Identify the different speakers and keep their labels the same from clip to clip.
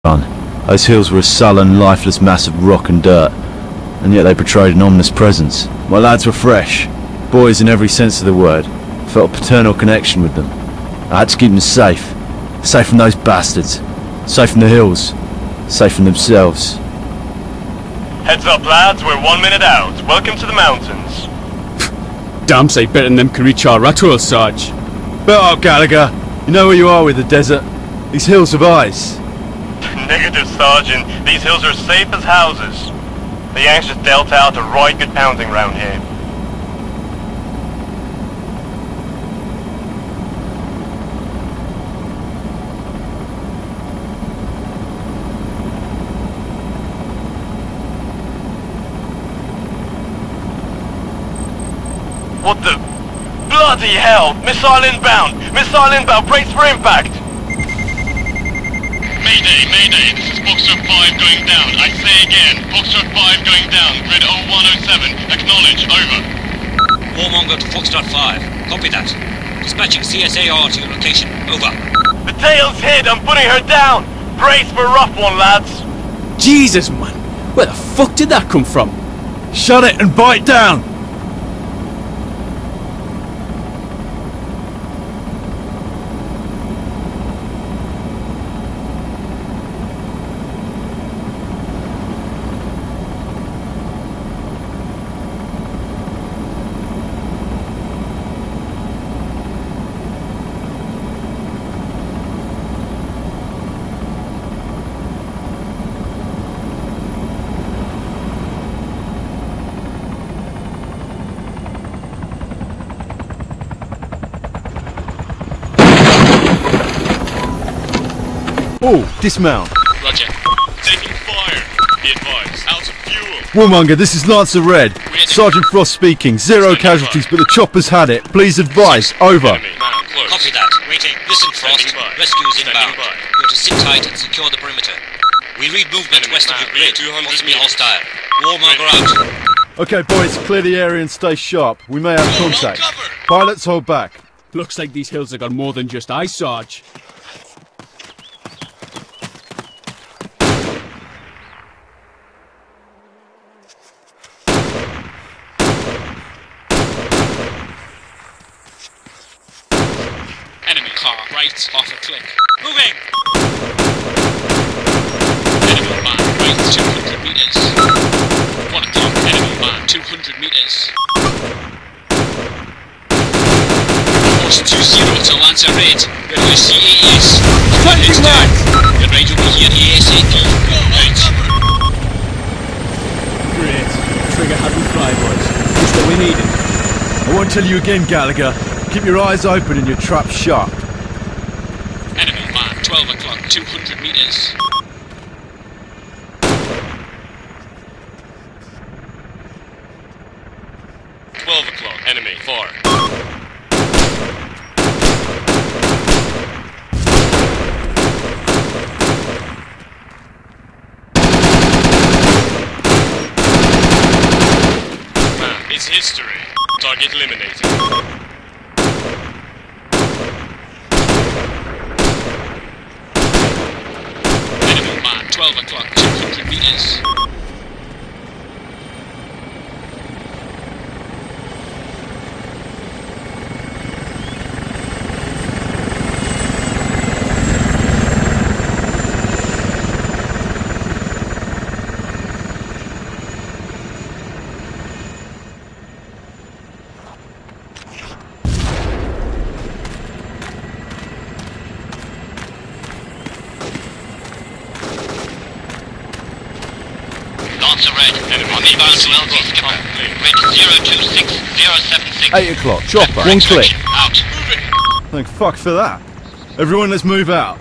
Speaker 1: Those hills were a sullen, lifeless mass of rock and dirt, and yet they betrayed an ominous presence. My lads were fresh, boys in every sense of the word. I felt a paternal connection with them. I had to keep them safe. Safe from those bastards. Safe from the hills. Safe from themselves.
Speaker 2: Heads up, lads, we're 1 minute out. Welcome to the mountains.
Speaker 3: Damn sight better than them can reach our Ratwell, Sarge.
Speaker 1: Bet up, Gallagher. You know where you are with the desert. These hills of ice.
Speaker 2: Negative, Sergeant. These hills are safe as houses. The Yanks just dealt out a right good pounding round here. What the... bloody hell! Missile inbound! Missile inbound! Brace for impact! Mayday, Mayday, this is Foxtrot 5 going down. I say again, Foxtrot 5 going down. Grid 0107, acknowledge, over.
Speaker 4: Warmonger to Foxtrot 5. Copy that. Dispatching CSAR to your location. Over.
Speaker 2: The tail's hit, I'm putting her down! Brace for a rough one, lads!
Speaker 3: Jesus, man. Where the fuck did that come from?
Speaker 1: Shut it and bite down! Oh, dismount.
Speaker 2: Roger. Taking fire. Be advised. Out of fuel.
Speaker 1: Warmonger, this is Lancer Red. Sergeant Frost speaking. Zero casualties, but the chopper's had it. Please advise. Over.
Speaker 4: Copy that. Waiting. Listen, Frost. Rescue's inbound. You're to sit tight and secure the perimeter. We read movement west of your grid. Possibly hostile. Warmonger out.
Speaker 1: Okay, boys, clear the area and stay sharp. We may have contact. Pilots, hold back.
Speaker 3: Looks like these hills have got more than just ice, Sarge.
Speaker 4: Enemy car, right, half a click. Moving! Enemy man, right, 200 meters. 1 o'clock, enemy man, 200 meters. Force 20 to Lancer Red. Where do you see AS?
Speaker 3: Taking that!
Speaker 4: You're right over here, ASAP. Out.
Speaker 3: Great. Trigger had me fly, boys. Just what we needed.
Speaker 1: I won't tell you again, Gallagher. Keep your eyes open and your trap sharp.
Speaker 4: Enemy man, 12 o'clock, 200 meters.
Speaker 2: Enemy 4. It's history. Target eliminated.
Speaker 4: Enemy man, 12 o'clock, 200 meters.
Speaker 2: Lancer Red, on the bound to LZ, come on. Grid 026076.
Speaker 1: 8 o'clock, chopper, one click.
Speaker 2: Out.
Speaker 1: Thank fuck for that. Everyone, let's move out.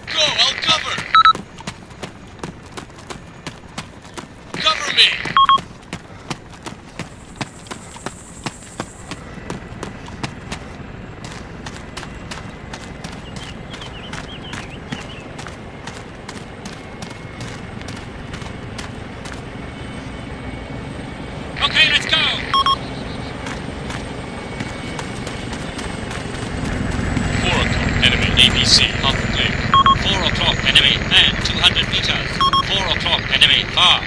Speaker 2: Cover me!
Speaker 4: Ah.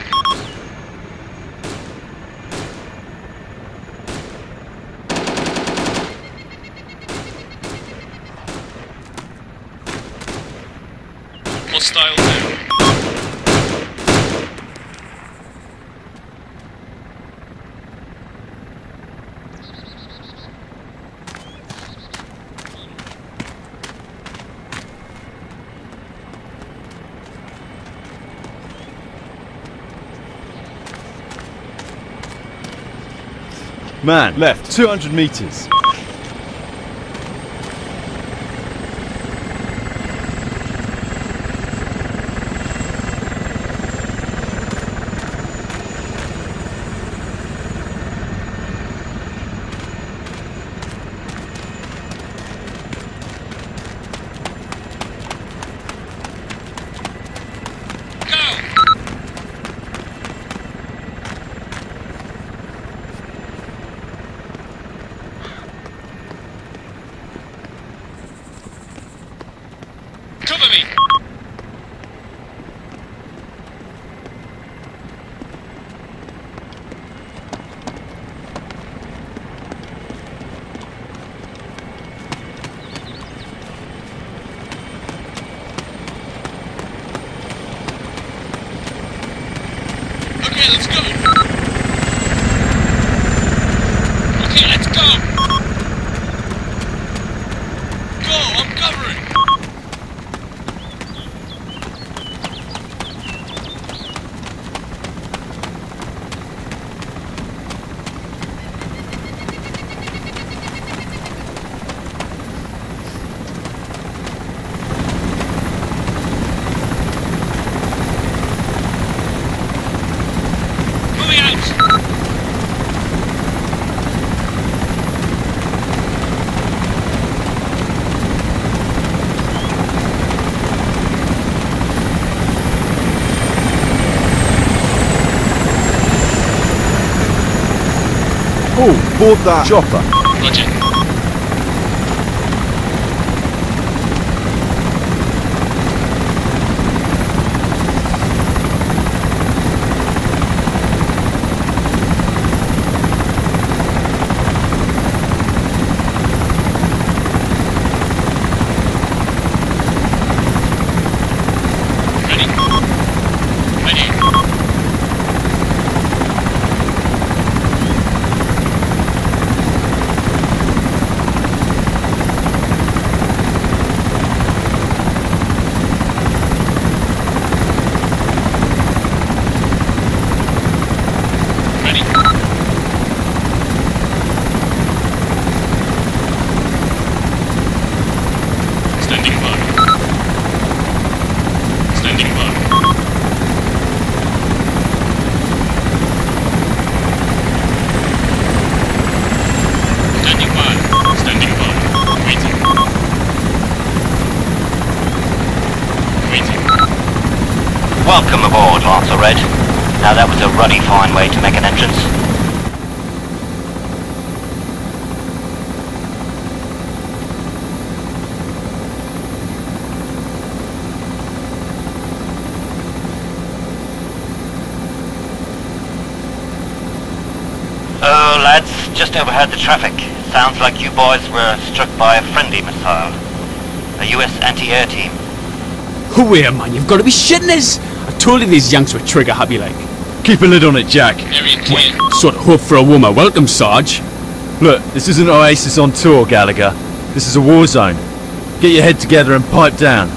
Speaker 2: Hostile down.
Speaker 1: Man, left, 200 meters.
Speaker 2: Cover me! Okay, let's go! Okay, let's go! Go, I'm covering! Moving out!
Speaker 1: Oh, board that chopper.
Speaker 2: Roger. Ready? Ready. Ready? Standing by. Standing by. Standing by. Standing by. Waiting. Waiting.
Speaker 5: Welcome aboard, Lancer Red. Now that was a ruddy fine way to make an entrance. Oh, lads, just overheard the traffic. Sounds like you boys were struck by a friendly missile. A US anti-air team.
Speaker 3: Who here, man? You've got to be shitting us! I told you these Yanks were trigger happy like.
Speaker 1: Keep a lid on it, Jack.
Speaker 2: Area clear.
Speaker 3: Sort of hope for a warmer welcome, Sarge.
Speaker 1: Look, this isn't Oasis on tour, Gallagher. This is a war zone. Get your head together and pipe down.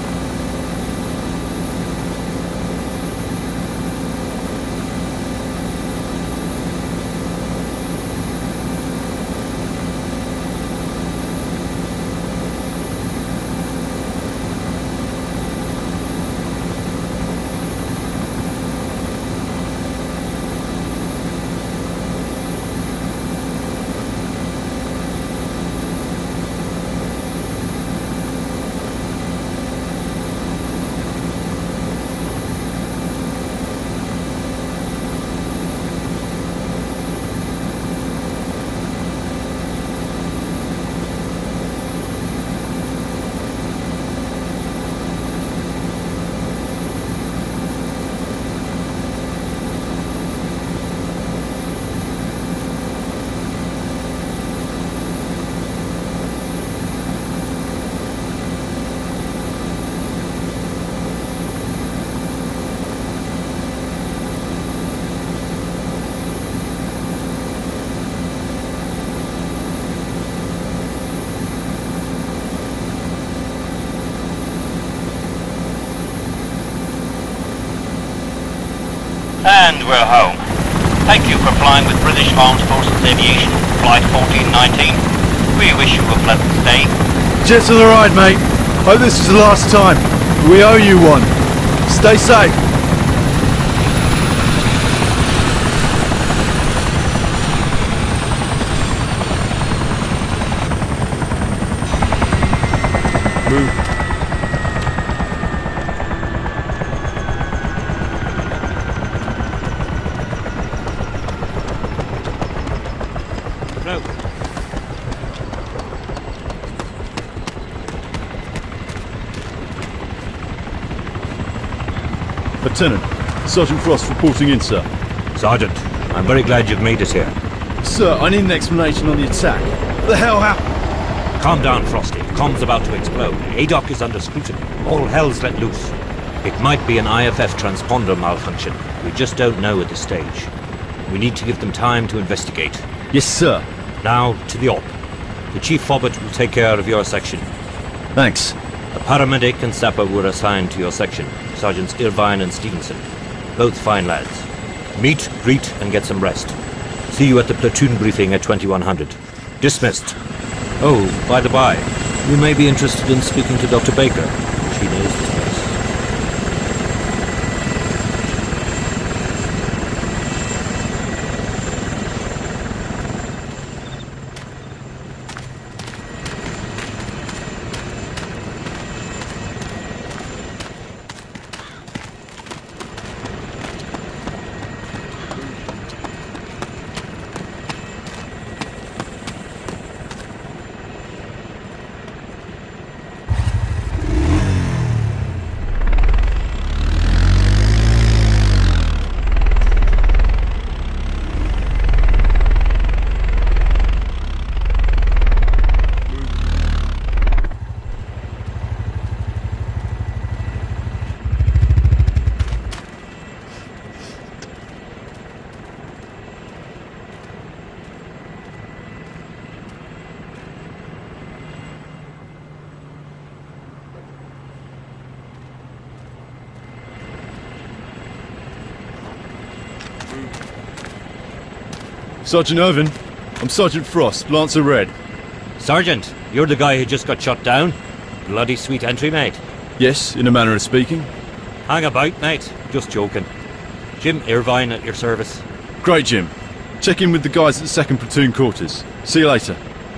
Speaker 5: And we're home. Thank you for flying with British Armed Forces Aviation, Flight 1419. We wish you a pleasant stay.
Speaker 1: Jets on the ride, mate. Hope this is the last time. We owe you one. Stay safe. Move.
Speaker 4: No.
Speaker 1: Lieutenant, Sergeant Frost reporting in, sir.
Speaker 6: Sergeant, I'm very glad you've made it here.
Speaker 1: Sir, I need an explanation on the attack. What the hell happened?
Speaker 6: Calm down, Frosty. Com's about to explode. ADOC is under scrutiny. All hell's let loose. It might be an IFF transponder malfunction. We just don't know at this stage. We need to give them time to investigate.
Speaker 1: Yes, sir.
Speaker 6: Now, to the op. The Chief Fobbit will take care of your section.
Speaker 1: Thanks.
Speaker 6: A paramedic and sapper were assigned to your section. Sergeants Irvine and Stevenson. Both fine lads. Meet, greet, and get some rest. See you at the platoon briefing at 2100. Dismissed. Oh, by the by, you may be interested in speaking to Dr. Baker. She knows this place.
Speaker 1: Sergeant Irvin, I'm Sergeant Frost, Lancer Red.
Speaker 6: Sergeant, you're the guy who just got shot down? Bloody sweet entry, mate.
Speaker 1: Yes, in a manner of speaking.
Speaker 6: Hang about, mate. Just joking. Jim Irvine at your service.
Speaker 1: Great, Jim. Check in with the guys at the 2nd Platoon quarters. See you later.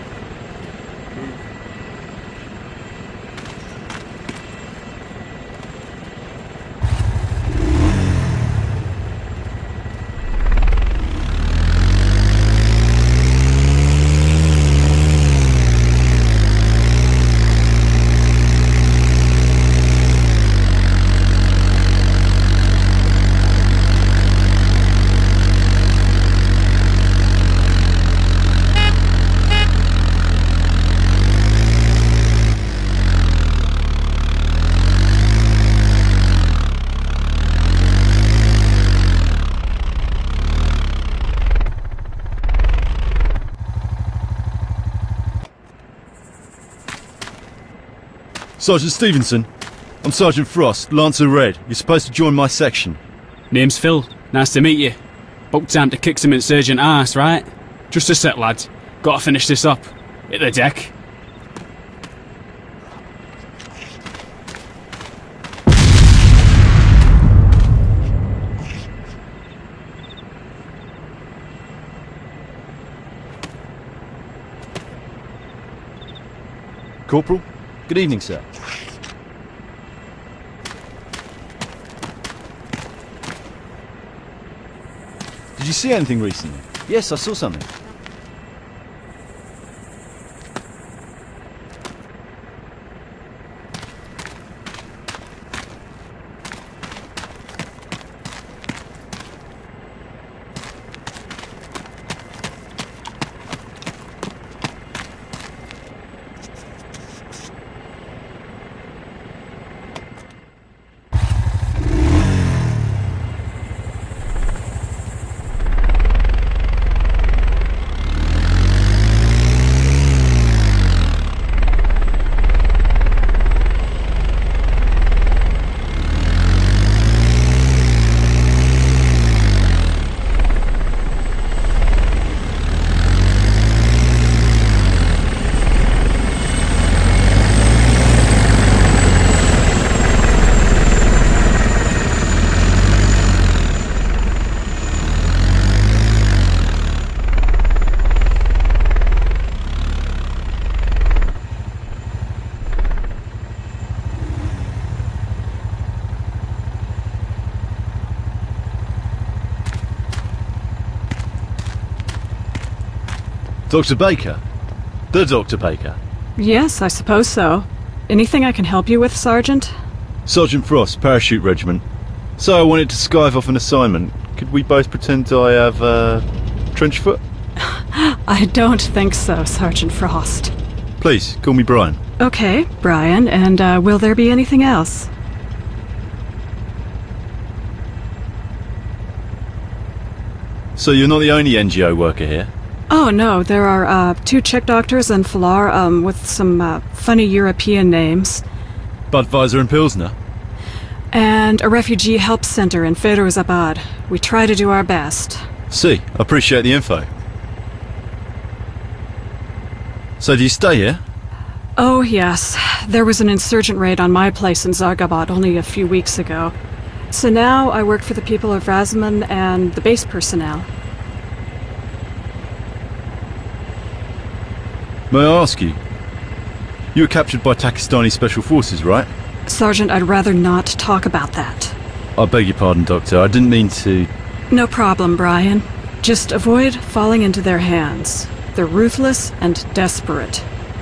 Speaker 1: Sergeant Stevenson, I'm Sergeant Frost, Lancer Red. You're supposed to join my section.
Speaker 3: Name's Phil. Nice to meet you. About time to kick some insurgent arse, right? Just a sec, lad. Gotta finish this up. Hit the deck.
Speaker 1: Corporal, good evening, sir. Did you see anything recently? Yes, I saw something. Dr. Baker? The Dr. Baker?
Speaker 7: Yes, I suppose so. Anything I can help you with, Sergeant?
Speaker 1: Sergeant Frost, Parachute Regiment. So I wanted to skive off an assignment. Could we both pretend I have, trench foot?
Speaker 7: I don't think so, Sergeant Frost.
Speaker 1: Please, call me Brian.
Speaker 7: Okay, Brian, and will there be anything else?
Speaker 1: So you're not the only NGO worker here?
Speaker 7: Oh, no, there are 2 Czech doctors and Falar, with some funny European names.
Speaker 1: Budweiser and Pilsner?
Speaker 7: And a refugee help center in Firozabad. We try to do our best.
Speaker 1: See, I appreciate the info. So do you stay here?
Speaker 7: Oh, yes. There was an insurgent raid on my place in Zargabad only a few weeks ago. So now I work for the people of Razman and the base personnel.
Speaker 1: May I ask you? You were captured by Pakistani Special Forces, right?
Speaker 7: Sergeant, I'd rather not talk about that.
Speaker 1: I beg your pardon, Doctor. I didn't mean to...
Speaker 7: No problem, Brian. Just avoid falling into their hands. They're ruthless and desperate.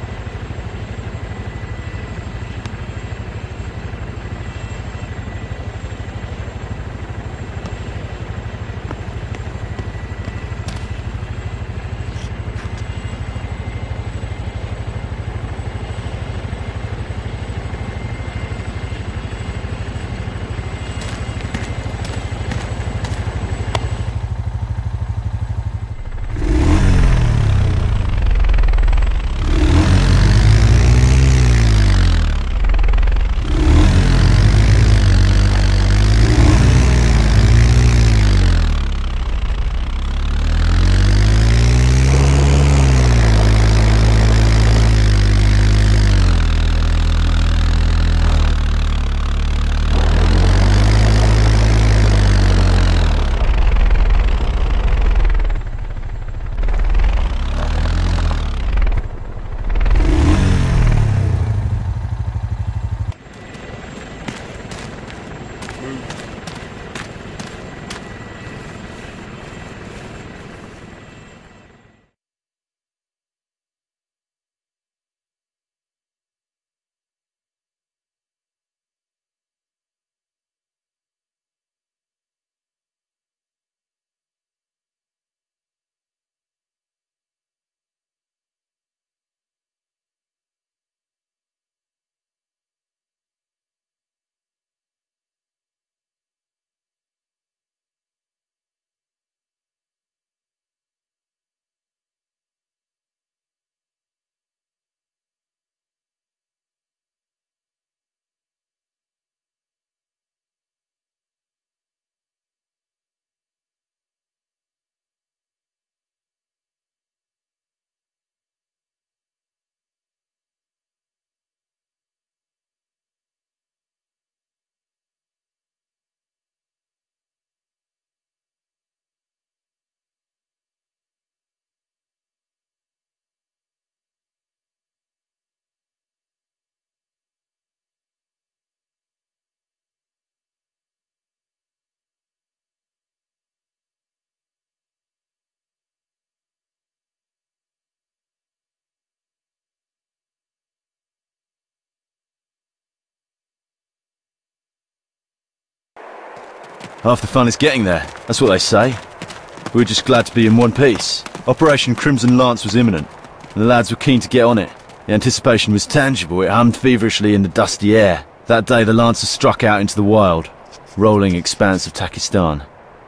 Speaker 1: Half the fun is getting there. That's what they say. We were just glad to be in one piece. Operation Crimson Lance was imminent, and the lads were keen to get on it. The anticipation was tangible. It hummed feverishly in the dusty air. That day the Lancers struck out into the wild, rolling expanse of Takistan.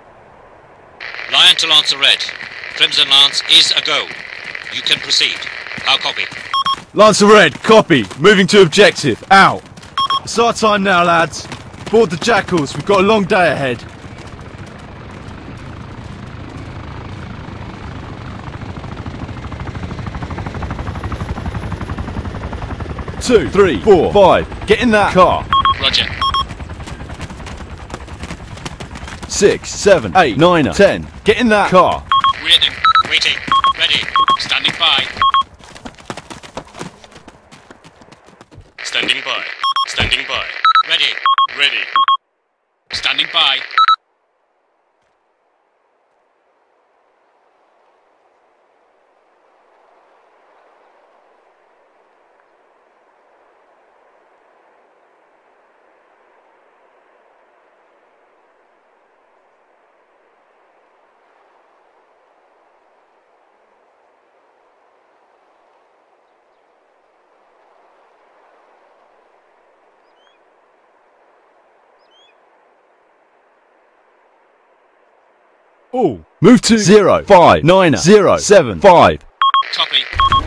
Speaker 4: Lion to Lancer Red. Crimson Lance is a go. You can proceed. How copy?
Speaker 1: Lancer Red, copy. Moving to objective. Out. It's our time now, lads. Board the Jackals. We've got a long day ahead. Two, three, four, five. Get in that car.
Speaker 2: Roger.
Speaker 1: 6, 7, 8, 9, 10. Get in that car.
Speaker 2: Waiting.
Speaker 4: Waiting. Ready.
Speaker 2: Standing by. Standing by. Standing by.
Speaker 4: Ready.
Speaker 2: Ready. Standing by.
Speaker 1: All, move to 059075.
Speaker 4: Copy.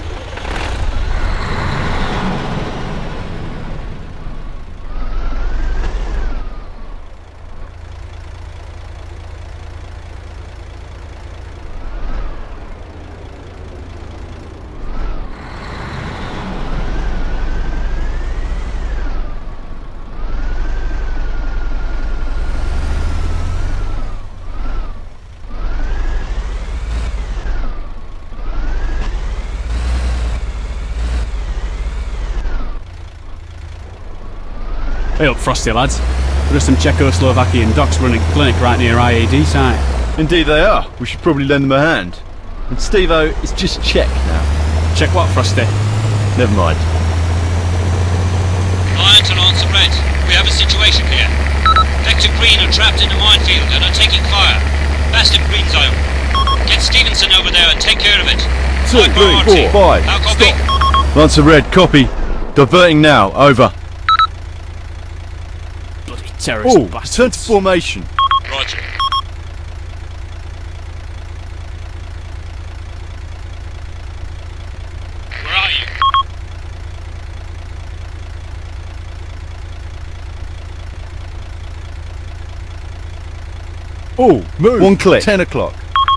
Speaker 3: Hey up, Frosty lads. There are some Czechoslovakian docs running a clinic right near IAD site.
Speaker 1: Indeed they are. We should probably lend them a hand. And Steve-O, it's just check now.
Speaker 3: Check what, Frosty?
Speaker 1: Never mind.
Speaker 4: Lion to Lance Red. We have a situation here. Vector Green are trapped in a minefield and are taking fire. Fast in green zone. Get Stevenson over there and take care of it.
Speaker 1: 2, 3, 4, 5.
Speaker 4: Now copy.
Speaker 1: Stop. Lancer Red, copy. Diverting now. Over.
Speaker 3: Bloody terrorist
Speaker 1: All,
Speaker 3: bastards.
Speaker 1: turn to formation.
Speaker 2: Roger. Where are you?
Speaker 1: All, move. 1 click. 10 o'clock.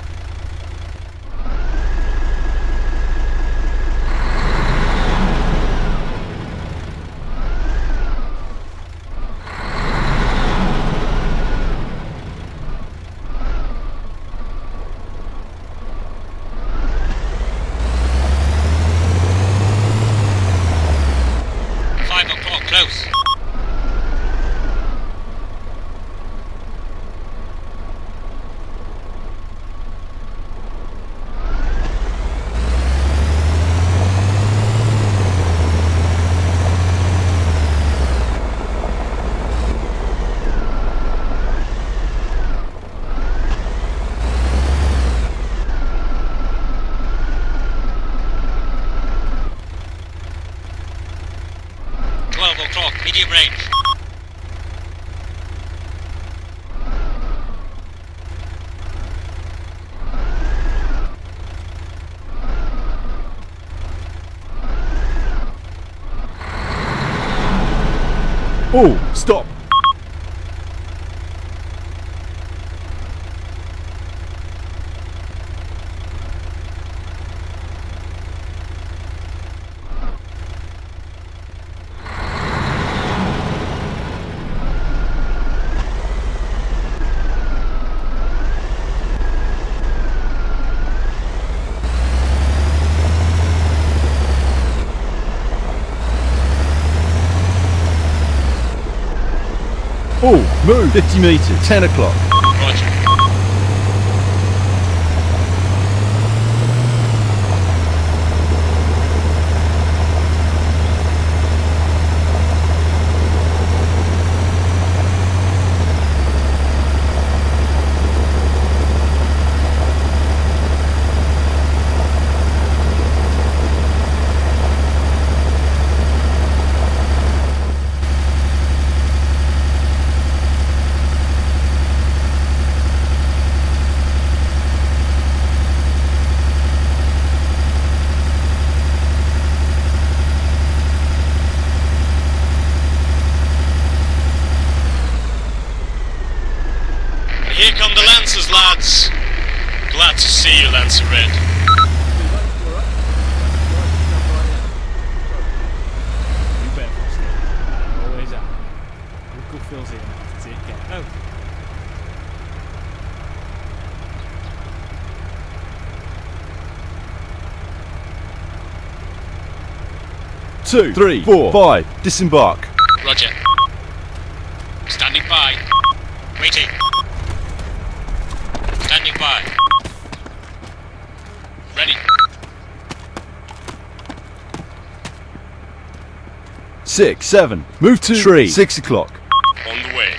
Speaker 4: Close. Medium range.
Speaker 1: All, stop. All, move. 50 meters. 10 o'clock.
Speaker 2: Roger. Here come the Lancers, lads. Glad to see you, Lancer Red.
Speaker 3: You bet, Frosty. Always are. Uncle Phil's here now to take care. Oh.
Speaker 1: Two, 3, 4, 5. Disembark.
Speaker 2: Roger. Standing by.
Speaker 4: Waiting. Standing by.
Speaker 2: Ready.
Speaker 1: 6, 7. Move to tree. 6 o'clock.
Speaker 2: On the way.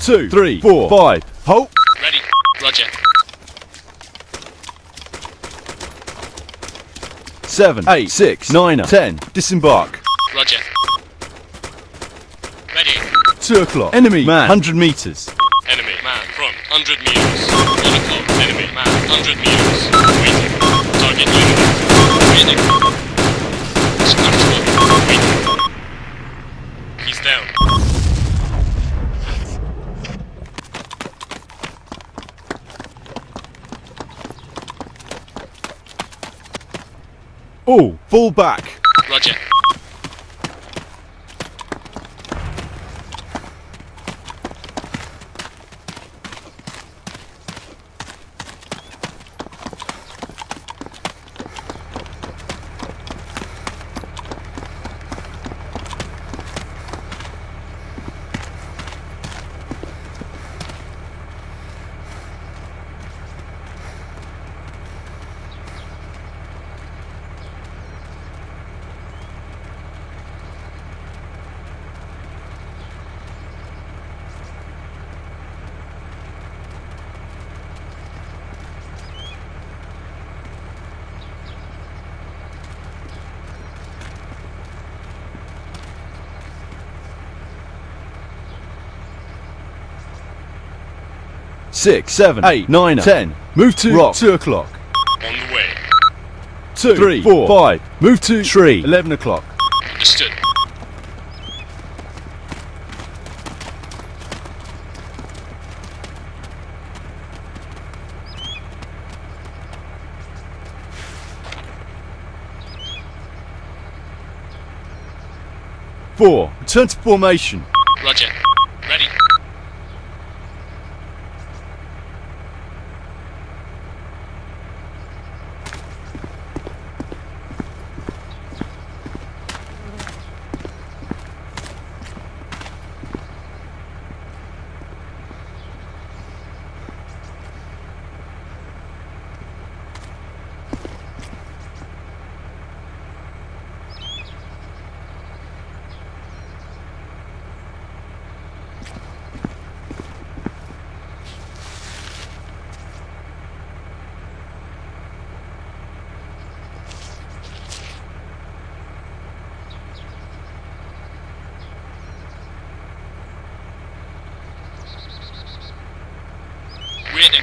Speaker 1: 2, 3, 4, 5. Halt.
Speaker 2: Ready. Roger.
Speaker 1: 7, 8, 6, 9, 10. Disembark.
Speaker 2: Roger. Ready.
Speaker 1: 2 o'clock. Enemy man. 100 meters.
Speaker 2: Enemy man front. 100 meters. 1 o'clock. Enemy man. 100 meters. Waiting. Target eliminated. Waiting. Scratch one. Waiting. He's down.
Speaker 1: All fall back.
Speaker 2: Roger.
Speaker 1: Six, 7, 8, 9, 10. Move to rock. 2 o'clock.
Speaker 2: On the way.
Speaker 1: 2, 3, 4, 5. Move to tree. 11 o'clock.
Speaker 2: Understood.
Speaker 1: Four. Return to formation.
Speaker 2: Roger. Ready. Waiting.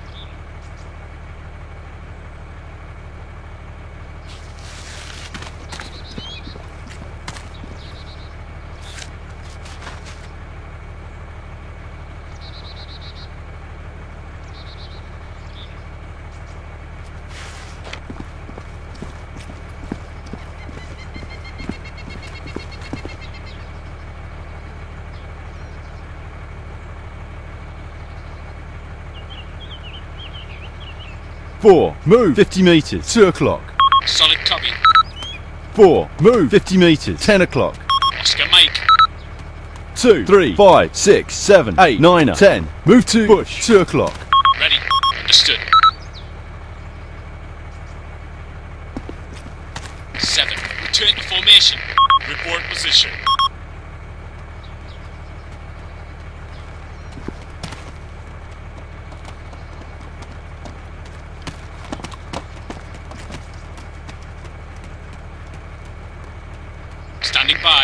Speaker 1: Four. Move 50 meters. 2 o'clock.
Speaker 2: Solid copy.
Speaker 1: 4. Move 50 meters. 10 o'clock.
Speaker 2: Oscar Mike.
Speaker 1: 2, 3, 5, 6, 7, 8, 9, 10. Move to bush. 2 o'clock.
Speaker 2: Ready. Understood. 7. Return to formation. Report position. Standing by.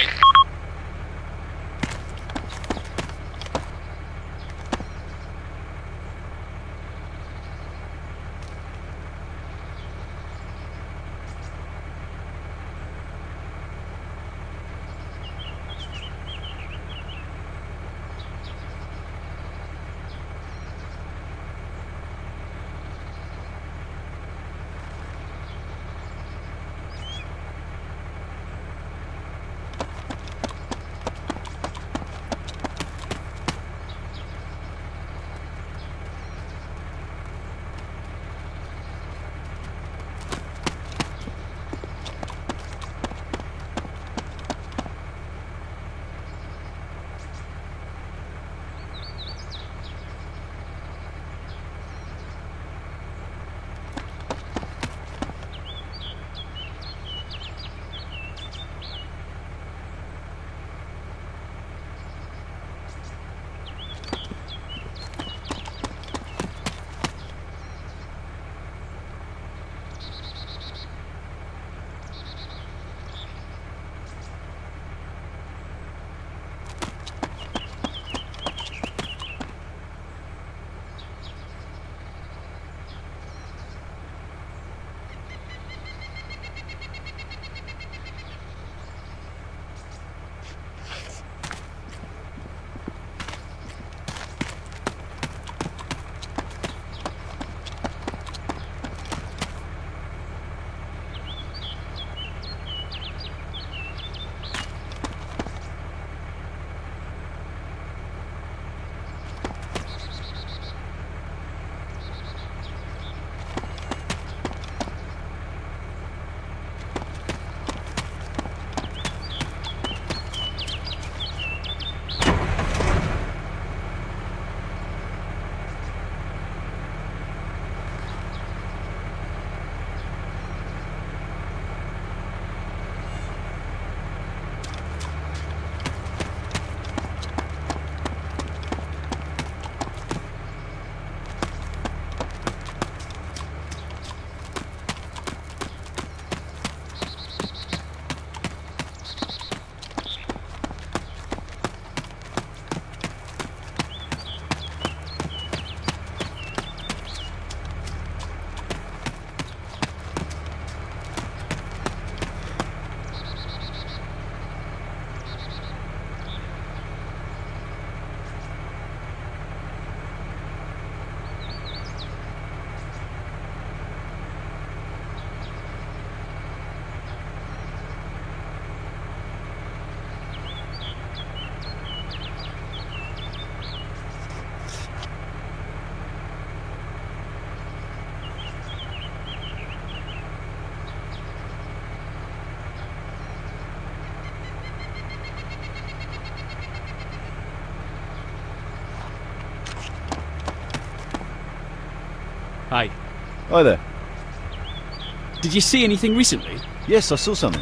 Speaker 3: Hi.
Speaker 1: Hi there.
Speaker 3: Did you see anything recently?
Speaker 1: Yes, I saw something.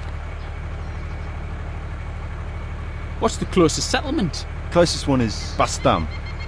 Speaker 3: What's the closest settlement?
Speaker 1: Closest one is Bastam.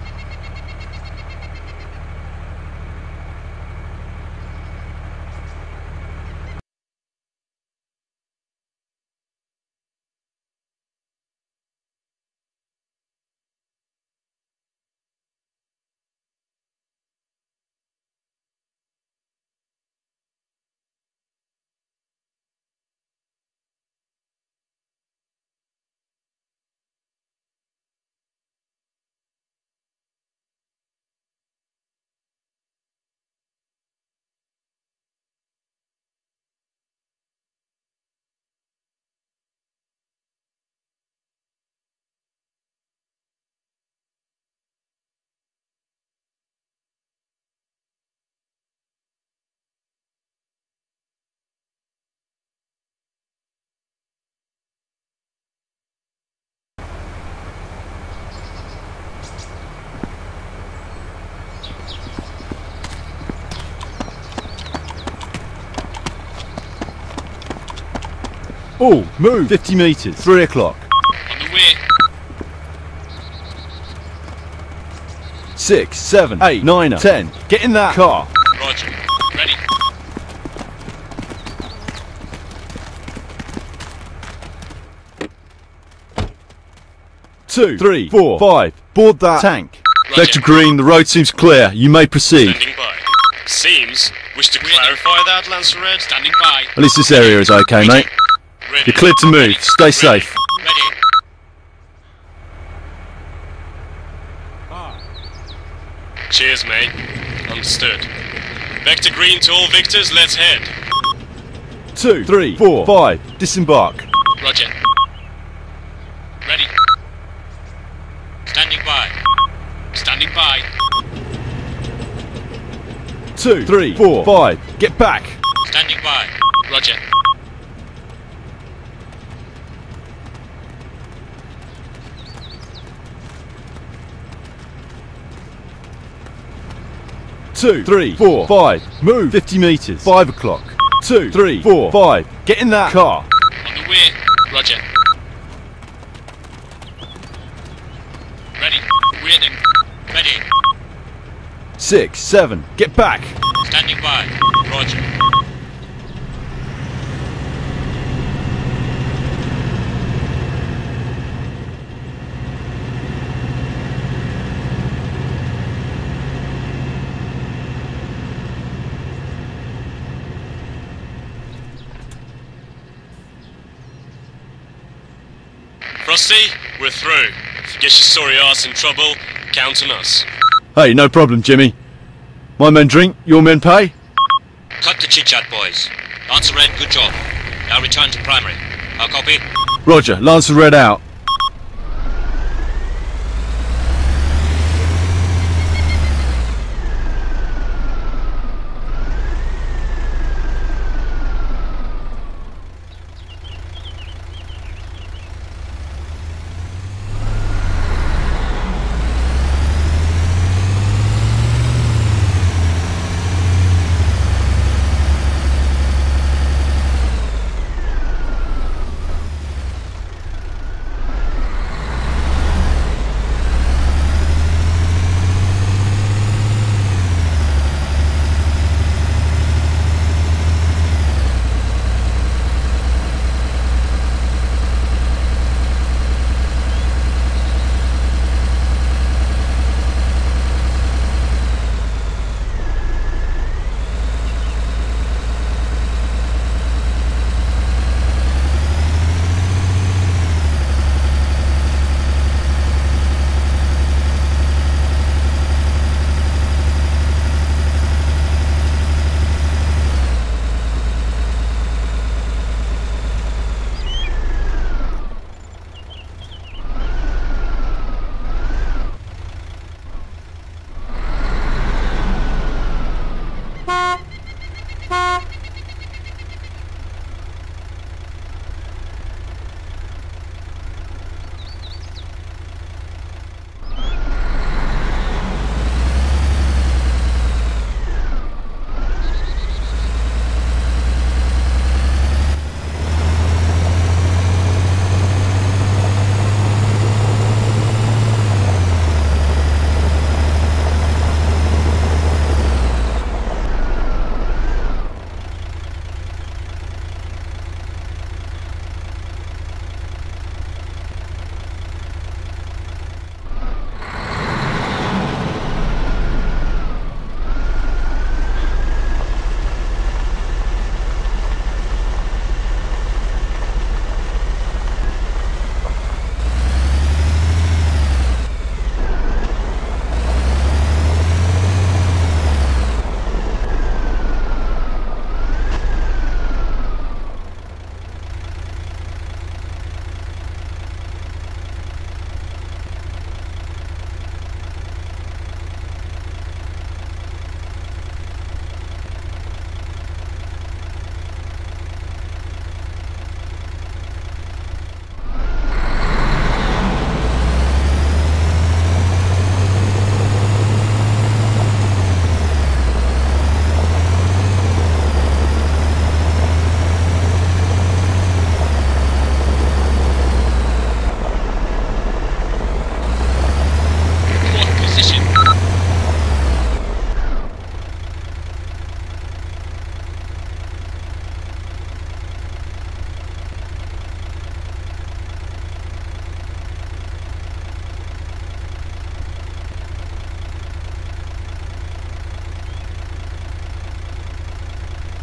Speaker 1: Oh, move! 50 metres, 3 o'clock.
Speaker 2: On the way.
Speaker 1: 6, 7, 8, 9, 10. Get in that car.
Speaker 2: Roger. Ready.
Speaker 1: Two, 3, 4, 5. Board that tank.
Speaker 2: Roger.
Speaker 1: Vector Green, the road seems clear. You may proceed.
Speaker 2: Standing by. Seems. Wish to clarify that, Lancer Red? Standing by.
Speaker 1: At least this area is okay, mate.
Speaker 2: Ready.
Speaker 1: You're cleared to move. Stay safe.
Speaker 2: Ready. Cheers, mate. Understood. Vector Green to all victors, let's head.
Speaker 1: 2, 3, 4, 5. Disembark.
Speaker 2: Roger. Ready.
Speaker 4: Standing by.
Speaker 2: Standing by.
Speaker 1: 2, 3, 4, 5. Get back.
Speaker 4: Standing by.
Speaker 2: Roger.
Speaker 1: Two, 3, 4, 5. Move. 50 metres. 5 o'clock. 2, 3, 4, 5. Get in that car.
Speaker 2: On the way. Roger. Ready. Waiting.
Speaker 4: Ready.
Speaker 1: 6, 7. Get back.
Speaker 4: Standing by. Roger.
Speaker 2: Frosty, we're through. If you get your sorry ass in trouble, count on us.
Speaker 1: Hey, no problem, Jimmy. My men drink, your men pay.
Speaker 4: Cut the chit-chat, boys. Lancer Red, good job. Now return to primary. I'll copy.
Speaker 1: Roger, Lancer Red out.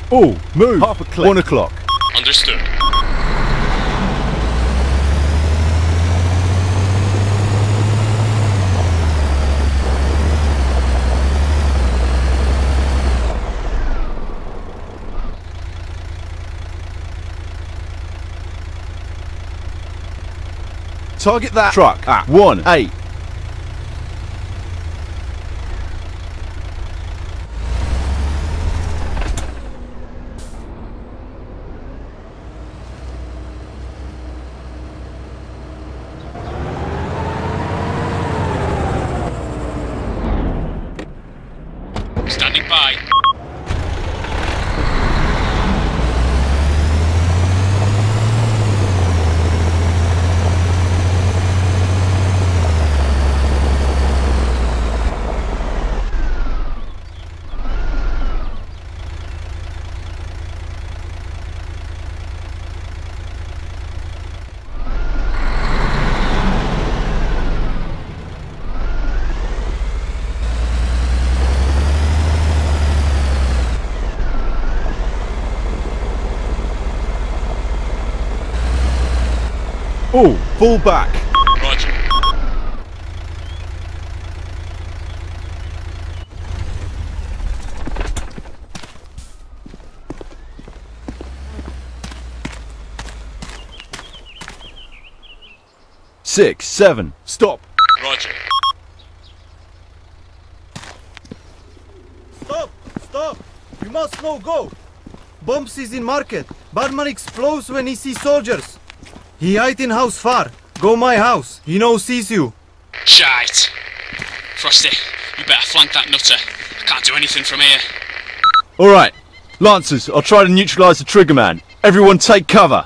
Speaker 1: All, move! Half a click. 1 o'clock.
Speaker 2: Understood.
Speaker 1: Target that truck at 1-8.
Speaker 3: Standing by.
Speaker 1: All, fall back.
Speaker 2: Roger.
Speaker 1: Six, 7, stop.
Speaker 2: Roger.
Speaker 8: Stop! Stop! You must no go! Bombs is in market. Barman explodes when he sees soldiers. He hide in house far. Go my house. He no sees you.
Speaker 3: Shite. Frosty, you better flank that nutter. I can't do anything from here.
Speaker 1: Alright, Lancers, I'll try to neutralise the triggerman. Everyone take cover.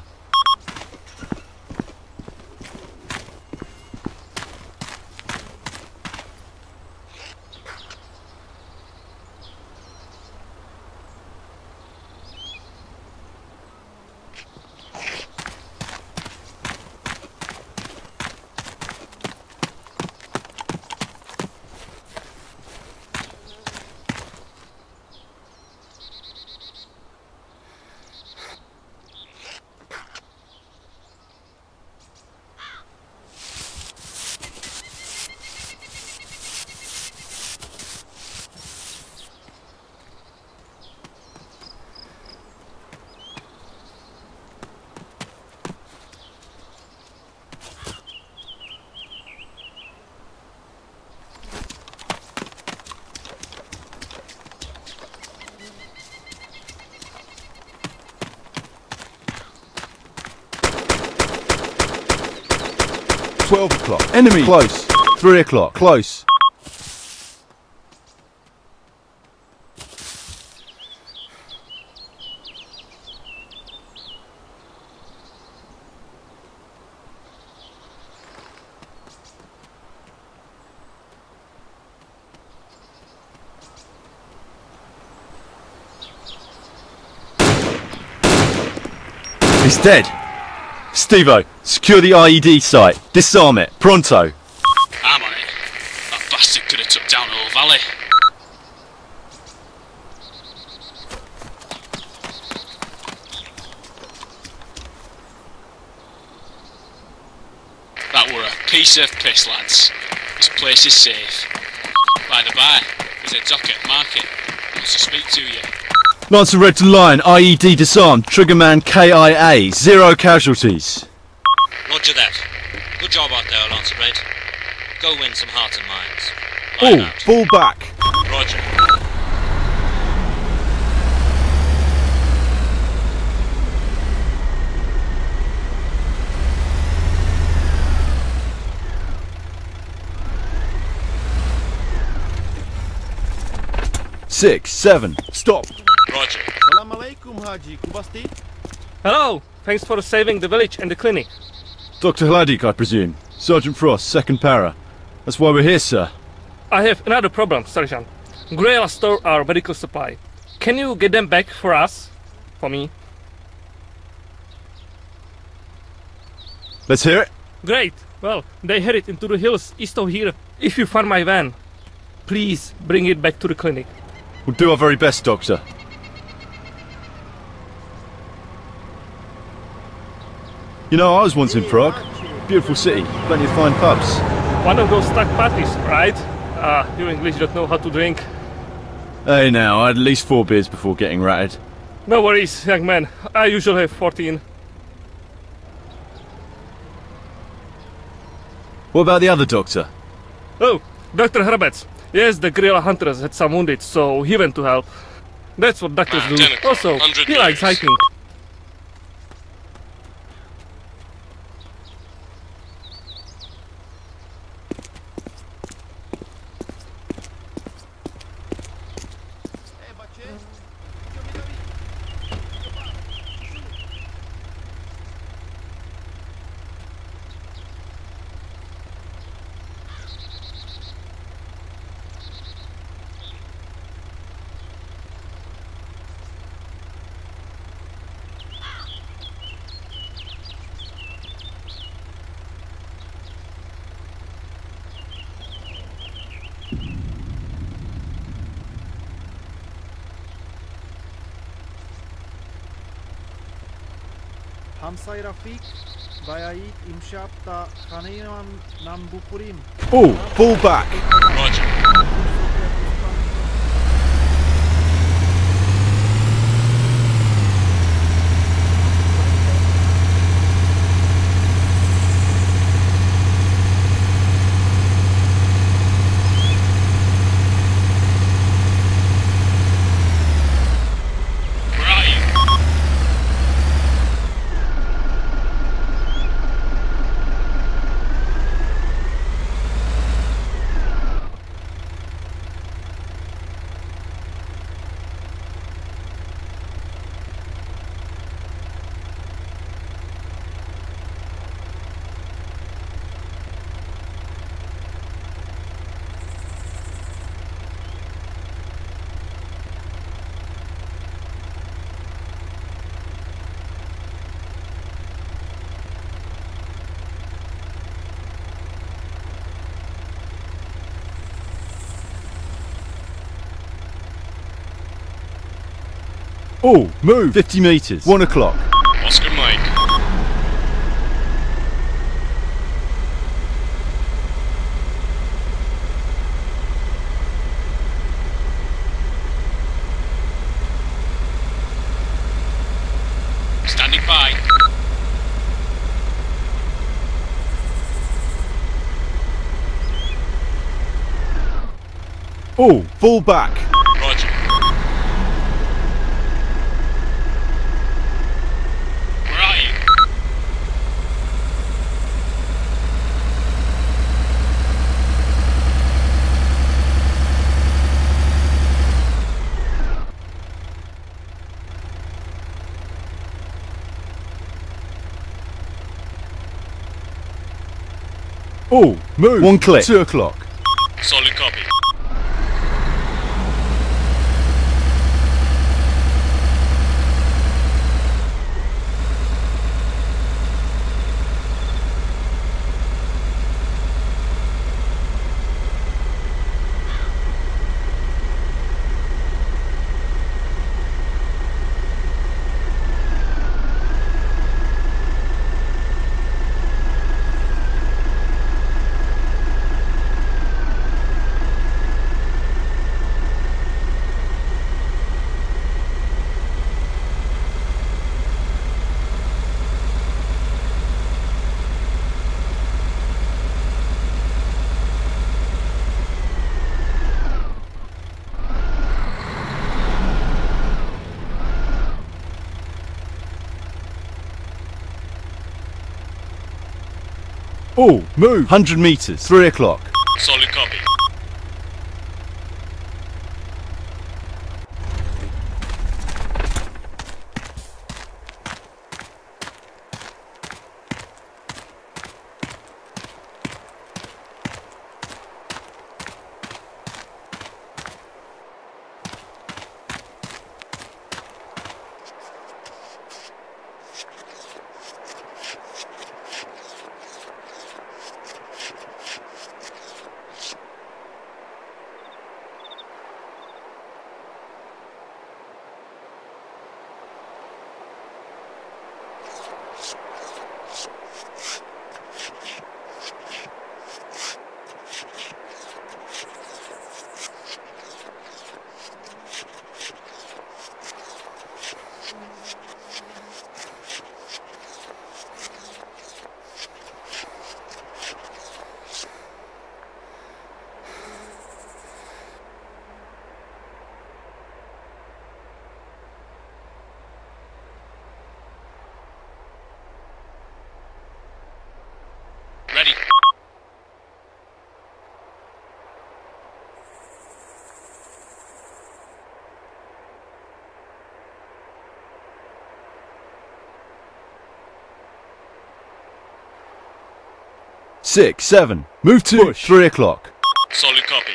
Speaker 1: $12 enemy close. 3 o'clock close. He's dead. Steve-O, secure the IED site. Disarm it. Pronto.
Speaker 3: I'm on it. That bastard could have took down the whole valley. That were a piece of piss, lads. This place is safe. By the by, there's a dock at market. Wants to speak to you.
Speaker 1: Lancer Red to Lion, IED disarmed. Triggerman KIA. 0 casualties.
Speaker 4: Roger that. Good job out there, Lancer Red. Go win some hearts and minds.
Speaker 1: All,
Speaker 4: Line out.
Speaker 1: fall back.
Speaker 2: Roger.
Speaker 1: Six, 7, stop.
Speaker 2: Roger.
Speaker 8: Salam alaikum, Haji. Kubasti?
Speaker 9: Hello! Thanks for saving the village and the clinic.
Speaker 1: Dr. Hladik, I presume. Sergeant Frost, 2nd Para. That's why we're here, sir.
Speaker 9: I have another problem, Sergeant. Guerrilla store our medical supply. Can you get them back for us? For me?
Speaker 1: Let's hear it.
Speaker 9: Great! Well, they headed into the hills east of here. If you find my van, please bring it back to the clinic.
Speaker 1: We'll do our very best, Doctor. You know, I was once in Prague. Beautiful city, plenty of fine pubs.
Speaker 9: One of those stuck parties, right? You English don't know how to drink.
Speaker 1: Hey now, I had at least 4 beers before getting ratted.
Speaker 9: No worries, young man. I usually have 14.
Speaker 1: What about the other doctor?
Speaker 9: Oh, Dr. Herbets. Yes, the guerrilla hunters had some wounded, so he went to help. That's what doctors do.
Speaker 2: 10 o'clock,
Speaker 9: Also,
Speaker 2: 100
Speaker 9: he likes
Speaker 2: meters.
Speaker 9: hiking.
Speaker 8: Hamsai Rafik, Bayait Imshab ta Khanayam Nam Bukurim.
Speaker 1: Oh, fall back!
Speaker 2: Roger. Where are you?
Speaker 1: Oh, move! 50 metres. 1 o'clock.
Speaker 2: Oscar Mike. Standing by.
Speaker 1: Oh, fall back!
Speaker 2: Roger. Where are you?
Speaker 1: Oh, move! 1 click. 2 o'clock.
Speaker 2: Solid copy.
Speaker 1: Oh, move! 100 metres. 3 o'clock.
Speaker 2: Solid copy.
Speaker 1: 6, 7. Move to push. 3 o'clock.
Speaker 2: Solid copy.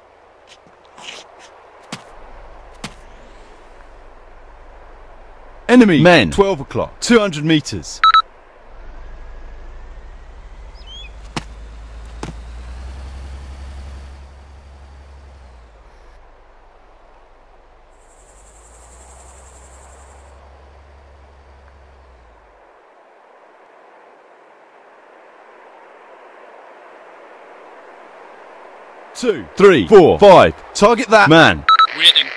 Speaker 1: Enemy men. 12 o'clock. 200 meters. Two, 3, 4, 5. Target that man.
Speaker 2: Waiting.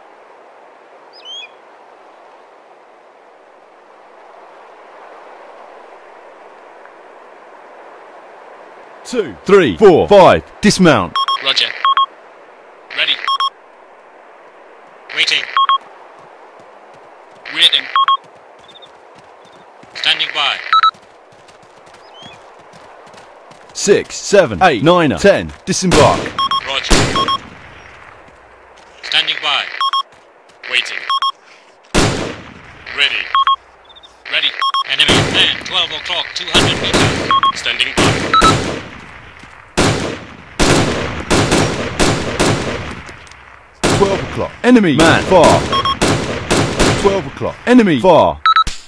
Speaker 1: Two, 3, 4, 5. Dismount.
Speaker 2: Roger. Ready.
Speaker 4: Waiting.
Speaker 2: Waiting.
Speaker 4: Standing by.
Speaker 1: 6, 7, 8, 9, 10. Disembark.
Speaker 2: Roger.
Speaker 4: Standing by.
Speaker 2: Waiting. Ready. Ready.
Speaker 4: Enemy man, 12 o'clock, 200 meters.
Speaker 2: Standing by.
Speaker 1: 12 o'clock. Enemy man. Far. 12 o'clock. Enemy far.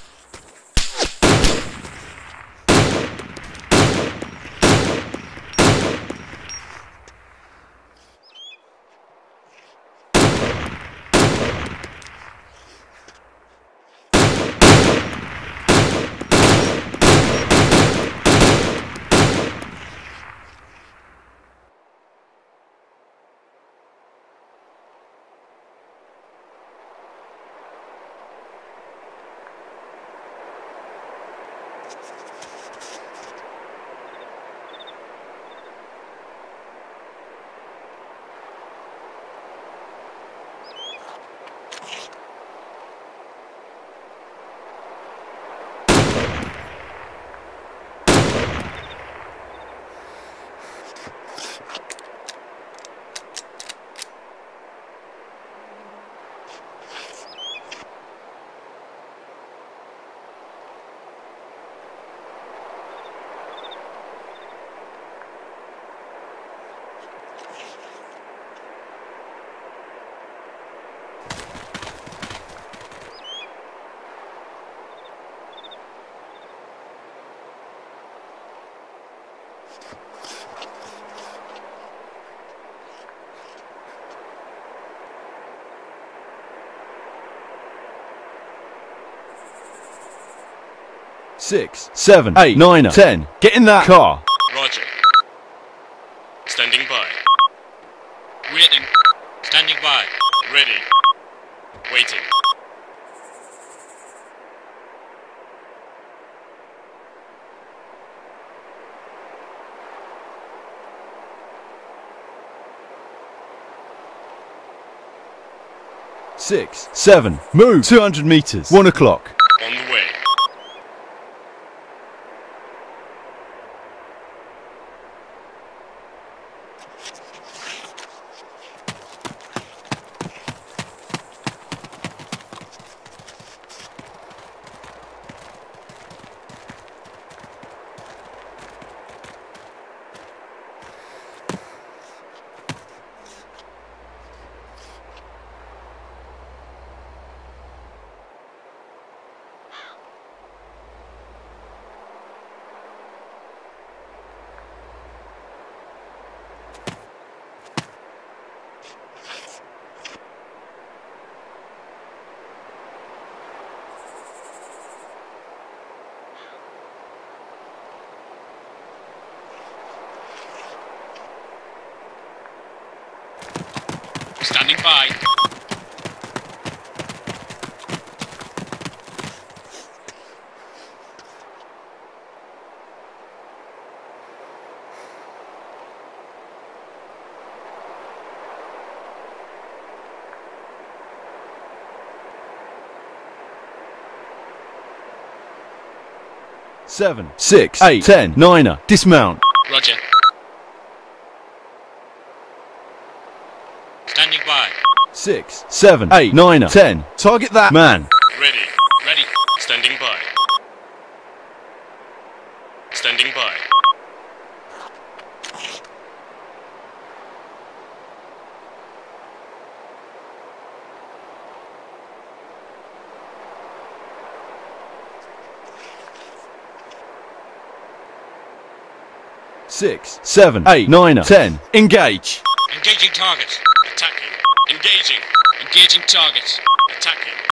Speaker 1: Six, 7, 8, 9, 10. Get in that car.
Speaker 2: Roger. Standing by. Waiting.
Speaker 4: Standing by.
Speaker 2: Ready. Waiting.
Speaker 1: Six, 7. Move. 200 meters. 1 o'clock.
Speaker 2: On the way. Standing by.
Speaker 1: Seven, 6, 8, 10, 9. Dismount.
Speaker 2: Roger.
Speaker 4: Standing by.
Speaker 1: 6, 7, 8, 9, 10. Target that man.
Speaker 2: Ready. Ready. Standing by. Standing by.
Speaker 1: 6, 7, 8, 9, 10. Engage.
Speaker 4: Engaging target.
Speaker 2: Attacking. Engaging. Engaging target. Attacking.